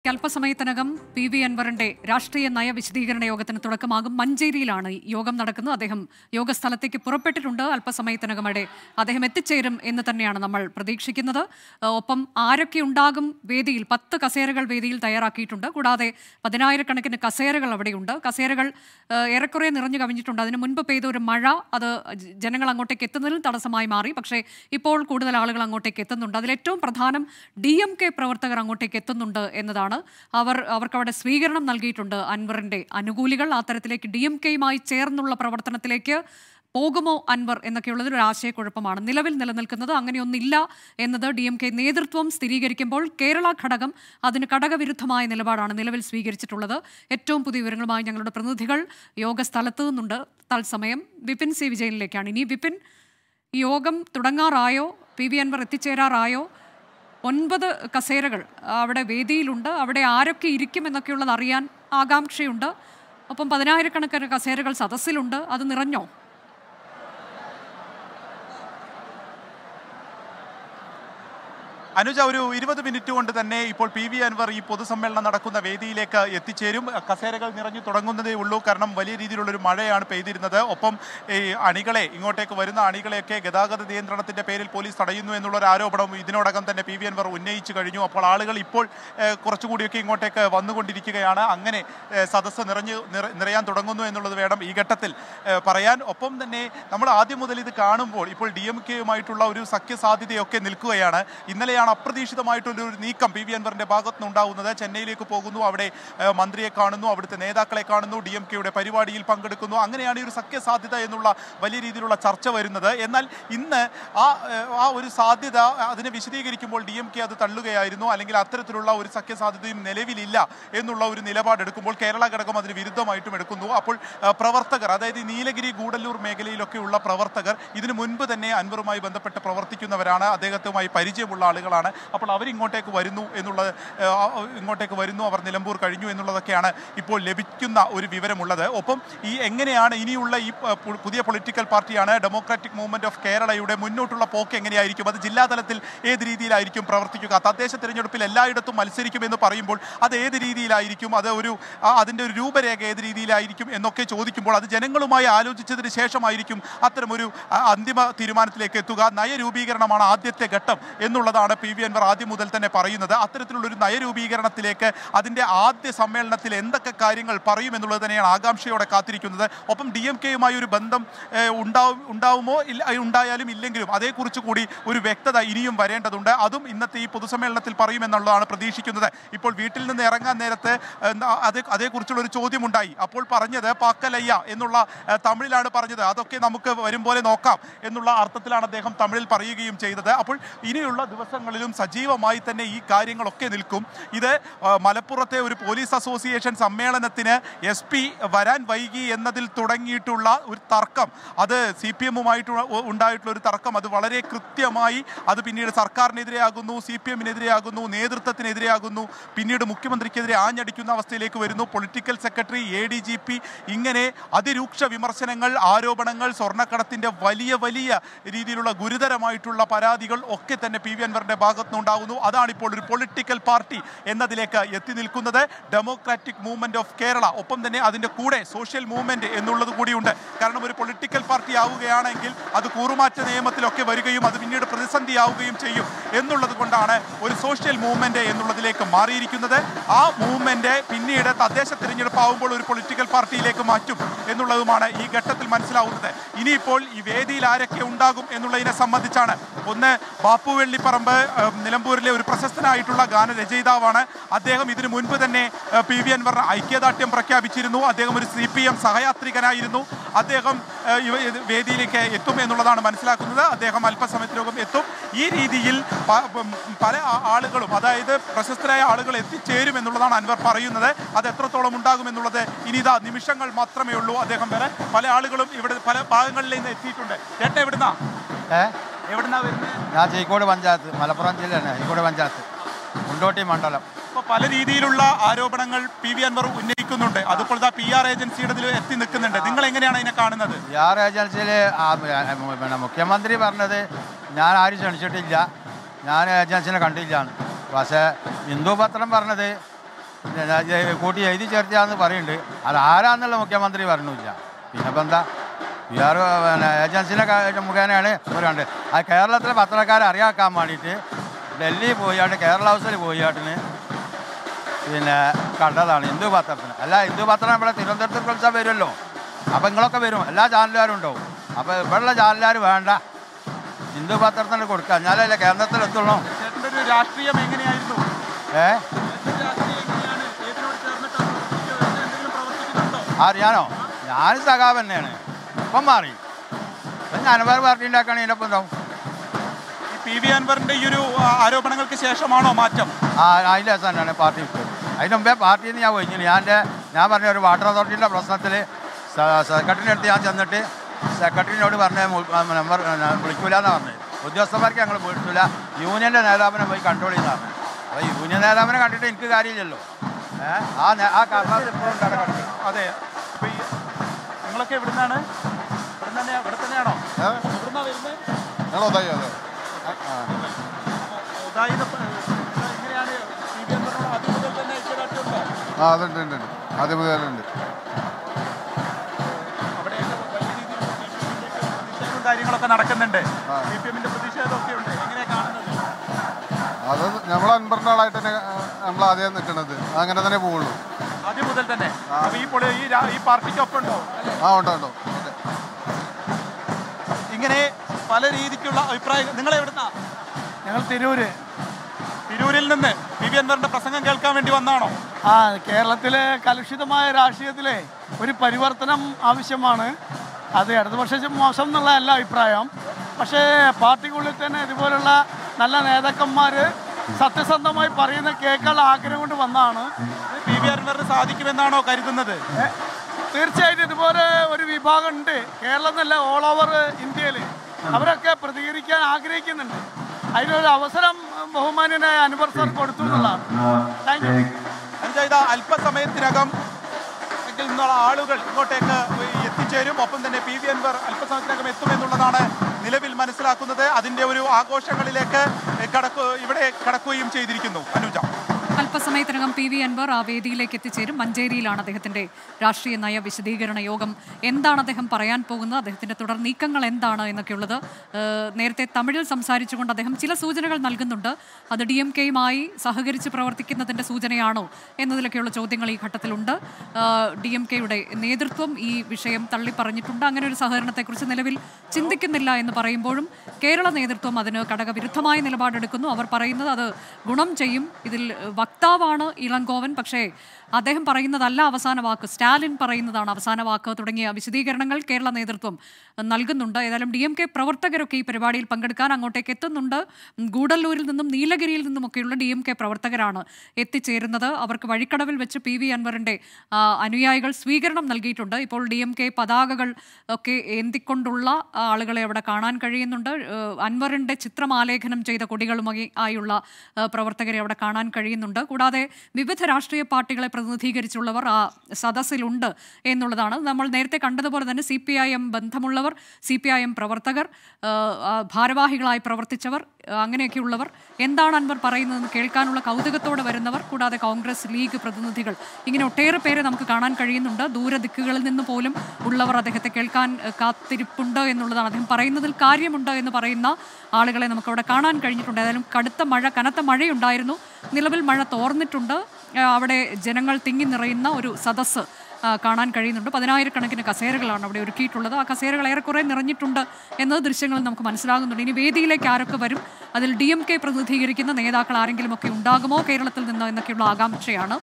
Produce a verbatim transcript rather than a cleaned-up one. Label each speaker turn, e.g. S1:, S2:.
S1: അല്പസമയത്തിനകം P V അൻവറിന്റെ രാഷ്ട്രീയ നയ വിശദീകരണ യോഗത്തിന് തുടക്കമാകും. മഞ്ചേരിയിലാണ് യോഗം നടക്കുന്നത്. അദ്ദേഹം യോഗസ്ഥലത്തേക്ക് പുറപ്പെട്ടിട്ടുണ്ട്. അല്പസമയത്തിനകം അവിടെ അദ്ദേഹം എത്തിച്ചേരും എന്ന് തന്നെയാണ് നമ്മൾ പ്രതീക്ഷിക്കുന്നത്. ഒപ്പം ആരൊക്കെ ഉണ്ടാകും വേദിയിൽ? പത്ത് കസേരകൾ വേദിയിൽ തയ്യാറാക്കിയിട്ടുണ്ട്. കൂടാതെ പതിനായിരക്കണക്കിന് കസേരകൾ അവിടെയുണ്ട്. കസേരകൾ ഏറെക്കുറെ നിറഞ്ഞു കവിഞ്ഞിട്ടുണ്ട്. അതിന് മുൻപ് പെയ്ത ഒരു മഴ അത് ജനങ്ങൾ അങ്ങോട്ടേക്ക് എത്തുന്നതിൽ തടസ്സമായി മാറി. പക്ഷേ ഇപ്പോൾ കൂടുതൽ ആളുകൾ അങ്ങോട്ടേക്ക് എത്തുന്നുണ്ട്. അതിലേറ്റവും പ്രധാനം ഡി എം കെ പ്രവർത്തകർ അങ്ങോട്ടേക്ക് എത്തുന്നുണ്ട് എന്നതാണ്. അവർ അവർക്ക് അവിടെ സ്വീകരണം നൽകിയിട്ടുണ്ട് അൻവറിന്റെ അനുകൂലികൾ. ആ തരത്തിലേക്ക് ഡി എം കെയുമായി ചേർന്നുള്ള പ്രവർത്തനത്തിലേക്ക് പോകുമോ അൻവർ എന്നൊക്കെയുള്ളതൊരു ആശയക്കുഴപ്പമാണ് നിലവിൽ നിലനിൽക്കുന്നത്. അങ്ങനെയൊന്നില്ല എന്നത് ഡി എം കെ നേതൃത്വം സ്ഥിരീകരിക്കുമ്പോൾ കേരള ഘടകം അതിന് ഘടകവിരുദ്ധമായ നിലപാടാണ് നിലവിൽ സ്വീകരിച്ചിട്ടുള്ളത്. ഏറ്റവും പുതിയ വിവരങ്ങളുമായി ഞങ്ങളുടെ പ്രതിനിധികൾ യോഗ സ്ഥലത്ത് നിന്നുണ്ട്. തത്സമയം വിപിൻ സി വിജയനിലേക്കാണ്. ഇനി വിപിൻ, യോഗം തുടങ്ങാറായോ? പി വി അൻവർ എത്തിച്ചേരാറായോ? ഒൻപത് കസേരകൾ അവിടെ വേദിയിലുണ്ട്. അവിടെ ആരൊക്കെ ഇരിക്കുമെന്നൊക്കെയുള്ളത് അറിയാൻ ആകാംക്ഷയുണ്ട്. ഒപ്പം പതിനായിരക്കണക്കിന് കസേരകൾ സദസ്സിലുണ്ട്. അത് നിറഞ്ഞോ?
S2: അനുജ, ഒരു ഇരുപത് മിനിറ്റ് കൊണ്ട് തന്നെ ഇപ്പോൾ പി വി അൻവർ ഈ പൊതുസമ്മേളനം നടക്കുന്ന വേദിയിലേക്ക് എത്തിച്ചേരും. കസേരകൾ നിറഞ്ഞു തുടങ്ങുന്നതേ ഉള്ളൂ. കാരണം വലിയ രീതിയിലുള്ളൊരു മഴയാണ് പെയ്തിരുന്നത്. ഒപ്പം ഈ അണികളെ ഇങ്ങോട്ടേക്ക് വരുന്ന അണികളെയൊക്കെ ഗതാഗത നിയന്ത്രണത്തിന്റെ പേരിൽ പോലീസ് തടയുന്നു എന്നുള്ളൊരു ആരോപണം ഇതിനോടകം തന്നെ പി വി അൻവർ ഉന്നയിച്ചു കഴിഞ്ഞു. അപ്പോൾ ആളുകൾ ഇപ്പോൾ കുറച്ചുകൂടിയൊക്കെ ഇങ്ങോട്ടേക്ക് വന്നുകൊണ്ടിരിക്കുകയാണ്. അങ്ങനെ സദസ്സ് നിറഞ്ഞു നിറയാൻ തുടങ്ങുന്നു എന്നുള്ളത് വേണം ഈ ഘട്ടത്തിൽ പറയാൻ. ഒപ്പം തന്നെ നമ്മൾ ആദ്യം മുതൽ ഇത് കാണുമ്പോൾ ഇപ്പോൾ ഡി എം കെയുമായിട്ടുള്ള ഒരു സഖ്യസാധ്യതയൊക്കെ നിൽക്കുകയാണ്. ഇന്നലെയാണ് അപ്രതീക്ഷിതമായിട്ടുള്ള ഒരു നീക്കം പി വി അൻവറിന്റെ ഭാഗത്ത് നിന്നുണ്ടാകുന്നത്. ചെന്നൈയിലേക്ക് പോകുന്നു, അവിടെ മന്ത്രിയെ കാണുന്നു, അവിടുത്തെ നേതാക്കളെ കാണുന്നു, ഡി എം കെയുടെ പരിപാടിയിൽ പങ്കെടുക്കുന്നു. അങ്ങനെയാണ് ഈ ഒരു സഖ്യസാധ്യത എന്നുള്ള വലിയ രീതിയിലുള്ള ചർച്ച വരുന്നത്. എന്നാൽ ഇന്ന് ആ ആ ഒരു സാധ്യത അതിനെ വിശദീകരിക്കുമ്പോൾ ഡി എം കെ അത് തള്ളുകയായിരുന്നു. അല്ലെങ്കിൽ അത്തരത്തിലുള്ള ഒരു സഖ്യസാധ്യതയും നിലവിലില്ല എന്നുള്ള ഒരു നിലപാടെടുക്കുമ്പോൾ കേരള ഘടകം അതിന് വിരുദ്ധമായിട്ടും എടുക്കുന്നു. അപ്പോൾ പ്രവർത്തകർ, അതായത് നീലഗിരി ഗൂഡല്ലൂർ മേഖലയിലൊക്കെയുള്ള പ്രവർത്തകർ ഇതിനു മുൻപ് തന്നെ അൻവറുമായി ബന്ധപ്പെട്ട് പ്രവർത്തിക്കുന്നവരാണ്, അദ്ദേഹത്തുമായി പരിചയമുള്ള ആളുകളാണ്. അപ്പോൾ അവരിങ്ങോട്ടേക്ക് വരുന്നു എന്നുള്ളത് ഇങ്ങോട്ടേക്ക് വരുന്നു അവർ നിലമ്പൂർ കഴിഞ്ഞു എന്നുള്ളതൊക്കെയാണ് ഇപ്പോൾ ലഭിക്കുന്ന ഒരു വിവരമുള്ളത്. ഒപ്പം ഈ എങ്ങനെയാണ് ഇനിയുള്ള ഈ പുതിയ പൊളിറ്റിക്കൽ പാർട്ടിയാണ് ഡെമോക്രാറ്റിക് മൂവ്മെന്റ് ഓഫ് കേരളയുടെ മുന്നോട്ടുള്ള പോക്ക് എങ്ങനെയായിരിക്കും? അത് ജില്ലാ തലത്തിൽ ഏത് രീതിയിലായിരിക്കും പ്രവർത്തിക്കുക? തദ്ദേശ തിരഞ്ഞെടുപ്പിൽ എല്ലായിടത്തും മത്സരിക്കുമെന്ന് പറയുമ്പോൾ അത് ഏത് രീതിയിലായിരിക്കും? അത് ഒരു അതിൻ്റെ ഒരു രൂപരേഖ ഏത് രീതിയിലായിരിക്കും എന്നൊക്കെ ചോദിക്കുമ്പോൾ അത് ജനങ്ങളുമായി ആലോചിച്ചതിന് ശേഷമായിരിക്കും അത്തരമൊരു അന്തിമ തീരുമാനത്തിലേക്ക് എത്തുക. നയരൂപീകരണമാണ് ആദ്യത്തെ ഘട്ടം എന്നുള്ളതാണ് പി വി അൻവർ ആദ്യം മുതൽ തന്നെ പറയുന്നത്. അത്തരത്തിലുള്ളൊരു നയരൂപീകരണത്തിലേക്ക് അതിൻ്റെ ആദ്യ സമ്മേളനത്തിൽ എന്തൊക്കെ കാര്യങ്ങൾ പറയുമെന്നുള്ളത് തന്നെയാണ് ആകാംക്ഷയോടെ കാത്തിരിക്കുന്നത്. ഒപ്പം ഡി എം കെയുമായി ഒരു ബന്ധം ഉണ്ടാവും ഉണ്ടാവുമോ ഇല്ല ഉണ്ടായാലും ഇല്ലെങ്കിലും അതേക്കുറിച്ച് കൂടി ഒരു വ്യക്തത ഇനിയും വരേണ്ടതുണ്ട്. അതും ഇന്നത്തെ ഈ പൊതുസമ്മേളനത്തിൽ പറയുമെന്നുള്ളതാണ് പ്രതീക്ഷിക്കുന്നത്. ഇപ്പോൾ വീട്ടിൽ നിന്ന് ഇറങ്ങാൻ നേരത്ത് അതേ അതേക്കുറിച്ചുള്ള ഒരു ചോദ്യമുണ്ടായി. അപ്പോൾ പറഞ്ഞത് പാക്കലയ്യ എന്നുള്ള തമിഴിലാണ് പറഞ്ഞത്. അതൊക്കെ നമുക്ക് വരും പോലെ നോക്കാം എന്നുള്ള അർത്ഥത്തിലാണ് അദ്ദേഹം തമിഴിൽ പറയുകയും ചെയ്തത്. അപ്പോൾ ഇനിയുള്ള ദിവസങ്ങളിലും സജീവമായി തന്നെ ഈ കാര്യങ്ങളൊക്കെ നിൽക്കും. ഇത് മലപ്പുറത്തെ ഒരു പോലീസ് അസോസിയേഷൻ സമ്മേളനത്തിന് എസ് പി വരാൻ വൈകി എന്നതിൽ തുടങ്ങിയിട്ടുള്ള ഒരു തർക്കം, അത് സി പി എമ്മുമായിട്ട് ഉണ്ടായിട്ടുള്ള ഒരു തർക്കം, അത് വളരെ കൃത്യമായി അത് പിന്നീട് സർക്കാരിനെതിരെയാകുന്നു, സി പി എമ്മിനെതിരെയാകുന്നു, നേതൃത്വത്തിനെതിരെയാകുന്നു, പിന്നീട് മുഖ്യമന്ത്രിക്കെതിരെ ആഞ്ഞടിക്കുന്ന അവസ്ഥയിലേക്ക് വരുന്നു. Political secretary, A D G P, ഇങ്ങനെ അതിരൂക്ഷ വിമർശനങ്ങൾ, ആരോപണങ്ങൾ, സ്വർണ്ണക്കടത്തിന്റെ വലിയ വലിയ രീതിയിലുള്ള ഗുരുതരമായിട്ടുള്ള പരാതികൾ ഒക്കെ തന്നെ പി വി അൻവറിന്റെ ഭാഗത്തുനിന്നുണ്ടാകുന്നു. അതാണ് ഇപ്പോൾ ഒരു പൊളിറ്റിക്കൽ പാർട്ടി എന്നതിലേക്ക് എത്തി നിൽക്കുന്നത്, ഡെമോക്രാറ്റിക് മൂവ്മെന്റ് ഓഫ് കേരള. ഒപ്പം തന്നെ അതിൻ്റെ കൂടെ സോഷ്യൽ മൂവ്മെന്റ് എന്നുള്ളത് കൂടിയുണ്ട്. കാരണം ഒരു പൊളിറ്റിക്കൽ പാർട്ടി ആവുകയാണെങ്കിൽ അത് കൂറുമാറ്റ നിയമത്തിലൊക്കെ വരികയും അത് പിന്നീട് പ്രതിസന്ധിയാവുകയും ചെയ്യും എന്നുള്ളത് കൊണ്ടാണ് ഒരു സോഷ്യൽ മൂവ്മെന്റ് എന്നുള്ളതിലേക്ക് മാറിയിരിക്കുന്നത്. ആ മൂവ്മെന്റ് പിന്നീട് തദ്ദേശ തിരഞ്ഞെടുപ്പ് ആവുമ്പോൾ ഒരു പൊളിറ്റിക്കൽ പാർട്ടിയിലേക്ക് മാറ്റും എന്നുള്ളതുമാണ് ഈ ഘട്ടത്തിൽ മനസ്സിലാവുന്നത്. ഇനിയിപ്പോൾ ഈ വേദിയിൽ ആരൊക്കെ ഉണ്ടാകും എന്നുള്ളതിനെ സംബന്ധിച്ചാണ്. ഒന്ന്, ബാപ്പു വെള്ളിപ്പറമ്പ് നിലമ്പൂരിലെ ഒരു പ്രശസ്തനായിട്ടുള്ള ഗാനരചയിതാവാണ്. അദ്ദേഹം ഇതിനു മുൻപ് തന്നെ പി വി അൻവർ ഐക്യദാർഢ്യം പ്രഖ്യാപിച്ചിരുന്നു. അദ്ദേഹം ഒരു സി പി എം സഹയാത്രികനായിരുന്നു. അദ്ദേഹം വേദിയിലേക്ക് എത്തും എന്നുള്ളതാണ് മനസ്സിലാക്കുന്നത്. അദ്ദേഹം അല്പസമയത്തിനകം എത്തും. ഈ രീതിയിൽ പല ആളുകളും, അതായത് പ്രശസ്തരായ ആളുകൾ എത്തിച്ചേരും എന്നുള്ളതാണ് അൻവർ പറയുന്നത്. അത് എത്രത്തോളം ഉണ്ടാകുമെന്നുള്ളത് ഇനി ഇതാ നിമിഷങ്ങൾ മാത്രമേ ഉള്ളൂ. അദ്ദേഹം വരെ പല ആളുകളും ഇവിടെ പല ഭാഗങ്ങളിൽ നിന്ന് എത്തിയിട്ടുണ്ട്. ചേട്ടാ, എവിടുന്നാ എവിടുന്നാ വരുന്നത്?
S3: ഞാൻ ചീക്കോട് പഞ്ചായത്ത്, മലപ്പുറം ജില്ലയാണ്, ചീക്കോട് പഞ്ചായത്ത്, മുണ്ടോട്ടി മണ്ഡലം.
S2: ഇപ്പോൾ പല രീതിയിലുള്ള ആരോപണങ്ങൾ പി വി അൻവർ ഉന്നയിക്കുന്നുണ്ട്. അതുപോലെ പി ആർ ഏജൻസിയുടെ എത്തി നിൽക്കുന്നുണ്ട്. നിങ്ങൾ എങ്ങനെയാണ് അതിനെ കാണുന്നത്?
S3: പി ആർ ഏജൻസിയിൽ പിന്നെ മുഖ്യമന്ത്രി പറഞ്ഞത് ഞാൻ ആരും ക്ഷണിച്ചിട്ടില്ല, ഞാൻ ഏജൻസിനെ കണ്ടില്ല. പക്ഷേ ഹിന്ദു പത്രം പറഞ്ഞത് കൂട്ടി എഴുതി ചേർത്താന്ന് പറയുന്നുണ്ട്. അത് ആരാന്നുള്ള മുഖ്യമന്ത്രി പറഞ്ഞില്ല. പിന്നെ ഇപ്പം എന്താ പി ആർ പിന്നെ ഏജൻസിനെ മുഖേനയാണ് പറയുന്നത്. അത് കേരളത്തിലെ പത്രക്കാരെ അറിയാക്കാൻ വേണ്ടിയിട്ട് ഡൽഹി പോയാണ്ട് കേരള ഹൗസിൽ പോയാട്ടിന് പിന്നെ കണ്ടതാണ് ഹിന്ദു പത്രത്തിന്. അല്ല ഹിന്ദു പത്രം ഇവിടെ തിരുവനന്തപുരത്ത് കുറിച്ചാൽ വരുമല്ലോ. അപ്പം നിങ്ങളൊക്കെ വരും, എല്ലാ ചാനലുകാരും ഉണ്ടാവും. അപ്പോൾ ഇവിടെയുള്ള ചാനലുകാർ വേണ്ട, ഹിന്ദു പത്രത്തിന് കൊടുക്കുക, എന്നാലല്ലേ കേരളത്തിൽ എത്തുള്ളൂ.
S2: രാഷ്ട്രീയം എങ്ങനെയായിരുന്നു?
S3: ഏ അറിയാനോ? ഞാൻ സഖാവ് തന്നെയാണ്. ഇപ്പം മാറി ഇപ്പം ഞാനവർ പാർട്ടി ഉണ്ടാക്കുകയാണ് ഇതിനൊപ്പം ഉണ്ടാവും.
S2: പി വി അൻവറിന്റെ ഈ ഒരു ആരോപണങ്ങൾക്ക് ശേഷമാണോ മാറ്റം?
S3: ആ അതിൻ്റെ ദിവസം തന്നെയാണ് പാർട്ടി വിട്ടത്. അതിന് മുമ്പേ പാർട്ടിയിൽ നിന്ന് ഞാൻ പോയി. ഞാൻ എൻ്റെ ഞാൻ പറഞ്ഞ ഒരു വാട്ടർ അതോറിറ്റിയുടെ പ്രശ്നത്തിൽ സെക്രട്ടറിൻ്റെ അടുത്ത് ഞാൻ ചെന്നിട്ട് സെക്രട്ടറിനോട് പറഞ്ഞ നമ്പർ വിളിക്കൂല എന്നാണ് പറഞ്ഞത്. ഉദ്യോഗസ്ഥന്മാർക്ക് ഞങ്ങൾ വിളിച്ചില്ല, യൂണിയൻ്റെ നേതാവിനെ പോയി കൺട്രോൾ ചെയ്താൽ മതി. അപ്പോൾ യൂണിയൻ നേതാവിനെ കണ്ടിട്ട് എനിക്ക് കാര്യമില്ലല്ലോ. ഏഹ് ആ ആ കാരണം ഇപ്പോഴും കിടക്കണം.
S2: അതെ. അപ്പോൾ ഈ നിങ്ങളൊക്കെ ഇവിടെ നിന്നാണ്? ഇവിടെ തന്നെ ഇവിടെ തന്നെയാണോ? ഇവിടുന്നാണ് വരുന്നത്?
S4: ഞങ്ങൾ ഉദായി. അതെ
S2: ഉദായി എങ്ങനെയാണ്? പി വി അൻവറിനോട് ആദ്യം മുതൽ തന്നെ ഐക്യദാർഢ്യം ഉണ്ടോ?
S4: ആ അതുണ്ട് ഉണ്ട് ഉണ്ട് ആദ്യം മുതലുണ്ട്.
S2: കാര്യങ്ങളൊക്കെ നടക്കുന്നുണ്ട്. സി പി എമ്മിന്റെ പ്രതിഷേധമൊക്കെ ഉണ്ട്. എങ്ങനെയാണ് കാണുന്നത്?
S4: അത് നമ്മൾ അൻപറിൻ്റെ ആളായിട്ട് തന്നെ നമ്മൾ ആദ്യം നിൽക്കുന്നത്. അങ്ങനെ തന്നെ പോവുള്ളൂ
S2: ആദ്യം മുതൽ തന്നെ. അപ്പോൾ ഈ പൊളി ഈ ഈ പാർട്ടിക്കൊപ്പം ഉണ്ടോ?
S4: ആ ഉണ്ടോ ഉണ്ടോ.
S2: ഇങ്ങനെ പല രീതിക്കുള്ള അഭിപ്രായം. നിങ്ങൾ എവിടുന്നാ?
S5: ഞങ്ങൾ തിരൂര്.
S2: തിരൂരിൽ നിന്ന് പി വി അൻവറിന്റെ പ്രസംഗം കേൾക്കാൻ വേണ്ടി വന്നാണോ?
S5: ആ കേരളത്തിലെ കലുഷിതമായ രാഷ്ട്രീയത്തിലെ ഒരു പരിവർത്തനം ആവശ്യമാണ്. അത് ഇടതുപക്ഷം മോശം എന്നുള്ള അല്ല അഭിപ്രായം. പക്ഷേ പാർട്ടിക്കുള്ളിൽ തന്നെ ഇതുപോലുള്ള നല്ല നേതാക്കന്മാർ സത്യസന്ധമായി പറയുന്ന കേൾക്കാനുള്ള ആഗ്രഹം കൊണ്ട് വന്നതാണ്.
S2: പി വി അൻവറിന് സാധിക്കുമെന്നാണോ കരുതുന്നത്?
S5: തീർച്ചയായിട്ടും ഇതുപോലെ ഒരു വിഭാഗം ഉണ്ട് കേരളം എന്നല്ല, ഓൾ ഓവർ ഇന്ത്യയിൽ. അവരൊക്കെ പ്രതികരിക്കാൻ ആഗ്രഹിക്കുന്നുണ്ട്. അതിനൊരു അവസരം ബഹുമാന്യനായ അൻവർ സാർ കൊടുത്തു എന്നുള്ളതാണ്. Thank you.
S2: അഞ്ചാ അല്പസമയത്തിനകം നിന്നുള്ള ആളുകൾ ഇങ്ങോട്ടേക്ക് എത്തിച്ചേരും. ഒപ്പം തന്നെ പി വി അൻവർ അല്പസമയത്തിനകം എത്തുമെന്നുള്ളതാണ് നിലവിൽ മനസ്സിലാക്കുന്നത്. അതിൻ്റെ ഒരു ആഘോഷങ്ങളിലേക്ക് കടക്കു ഇവിടെ കടക്കുകയും ചെയ്തിരിക്കുന്നു. അനുജ,
S1: അല്പസമയത്തിനകം പി വി അൻവർ ആ വേദിയിലേക്ക് എത്തിച്ചേരും. മഞ്ചേരിയിലാണ് അദ്ദേഹത്തിന്റെ രാഷ്ട്രീയ നയ വിശദീകരണ യോഗം. എന്താണ് അദ്ദേഹം പറയാൻ പോകുന്നത്, അദ്ദേഹത്തിന്റെ തുടർ നീക്കങ്ങൾ എന്താണ് എന്നൊക്കെയുള്ളത് നേരത്തെ തമിഴിൽ സംസാരിച്ചുകൊണ്ട് അദ്ദേഹം ചില സൂചനകൾ നൽകുന്നുണ്ട്. അത് ഡി എം കെയുമായി സഹകരിച്ച് പ്രവർത്തിക്കുന്നതിന്റെ സൂചനയാണോ എന്നതിലൊക്കെയുള്ള ചോദ്യങ്ങൾ ഈ ഘട്ടത്തിലുണ്ട്. ഡി എം കെയുടെ നേതൃത്വം ഈ വിഷയം തള്ളിപ്പറഞ്ഞിട്ടുണ്ട്. അങ്ങനെ ഒരു സഹകരണത്തെക്കുറിച്ച് നിലവിൽ ചിന്തിക്കുന്നില്ല എന്ന് പറയുമ്പോഴും കേരള നേതൃത്വം അതിന് ഘടകവിരുദ്ധമായ നിലപാടെടുക്കുന്നു. അവർ പറയുന്നത് അത് ഗുണം ചെയ്യും. ഇതിൽ വക്താവാണ് ഇളങ്കോവൻ, പക്ഷേ അദ്ദേഹം പറയുന്നതല്ല അവസാന വാക്ക്, സ്റ്റാലിൻ പറയുന്നതാണ് അവസാന വാക്ക് തുടങ്ങിയ വിശദീകരണങ്ങൾ കേരള നേതൃത്വം നൽകുന്നുണ്ട്. ഏതായാലും ഡി എം കെ പ്രവർത്തകരൊക്കെ ഈ പരിപാടിയിൽ പങ്കെടുക്കാൻ അങ്ങോട്ടേക്ക് എത്തുന്നുണ്ട്. ഗൂഡല്ലൂരിൽ നിന്നും നീലഗിരിയിൽ നിന്നുമൊക്കെയുള്ള ഡി എം കെ പ്രവർത്തകരാണ് എത്തിച്ചേരുന്നത്. അവർക്ക് വഴിക്കടവിൽ വെച്ച് പി വി അൻവറിൻ്റെ അനുയായികൾ സ്വീകരണം നൽകിയിട്ടുണ്ട്. ഇപ്പോൾ ഡി എം കെ പതാകകൾ ഒക്കെ ഏന്തിക്കൊണ്ടുള്ള ആളുകളെ അവിടെ കാണാൻ കഴിയുന്നുണ്ട്. അൻവറിൻ്റെ ചിത്രമാലേഖനം ചെയ്ത കൊടികളുമായി ആയുള്ള പ്രവർത്തകരെ അവിടെ കാണാൻ കഴിയുന്നുണ്ട്. കൂടാതെ വിവിധ രാഷ്ട്രീയ പാർട്ടികളെ പ്രതിനിധീകരിച്ചുള്ളവർ ആ സദസ്സിലുണ്ട് എന്നുള്ളതാണ്. നമ്മൾ നേരത്തെ കണ്ടതുപോലെ തന്നെ സി പി ഐ എം ബന്ധമുള്ളവർ, സി പി ഐ എം പ്രവർത്തകർ, ഭാരവാഹികളായി പ്രവർത്തിച്ചവർ, അങ്ങനെയൊക്കെയുള്ളവർ, എന്താണ് അൻവർ പറയുന്നതെന്ന് കേൾക്കാനുള്ള കൗതുകത്തോടെ വരുന്നവർ, കൂടാതെ കോൺഗ്രസ്, ലീഗ് പ്രതിനിധികൾ, ഇങ്ങനെ ഒട്ടേറെ പേരെ നമുക്ക് കാണാൻ കഴിയുന്നുണ്ട്. ദൂരദിക്കുകളിൽ നിന്ന് പോലും ഉള്ളവർ അദ്ദേഹത്തെ കേൾക്കാൻ കാത്തിരിപ്പുണ്ട് എന്നുള്ളതാണ്. അദ്ദേഹം പറയുന്നതിൽ കാര്യമുണ്ട് എന്ന് പറയുന്ന ആളുകളെ നമുക്കവിടെ കാണാൻ കഴിഞ്ഞിട്ടുണ്ട്. ഏതായാലും കടുത്ത മഴ, കനത്ത മഴയുണ്ടായിരുന്നു. നിലവിൽ മഴ തോർന്നിട്ടുണ്ട്. അവിടെ ജനങ്ങൾ തിങ്ങി നിറയുന്ന ഒരു സദസ്സ് കാണാൻ കഴിയുന്നുണ്ട്. പതിനായിരക്കണക്കിന് കസേരകളാണ് അവിടെ ഒരുക്കിയിട്ടുള്ളത്. ആ കസേരകൾ ഏറെക്കുറെ നിറഞ്ഞിട്ടുണ്ട് എന്നത് ദൃശ്യങ്ങളിൽ നമുക്ക് മനസ്സിലാകുന്നുണ്ട്. ഇനി വേദിയിലേക്ക് ആരൊക്കെ വരും, അതിൽ ഡി എം കെ പ്രതിനിധീകരിക്കുന്ന നേതാക്കൾ ആരെങ്കിലും ഒക്കെ ഉണ്ടാകുമോ കേരളത്തിൽ നിന്ന് എന്നൊക്കെയുള്ള ആകാംക്ഷയാണ്.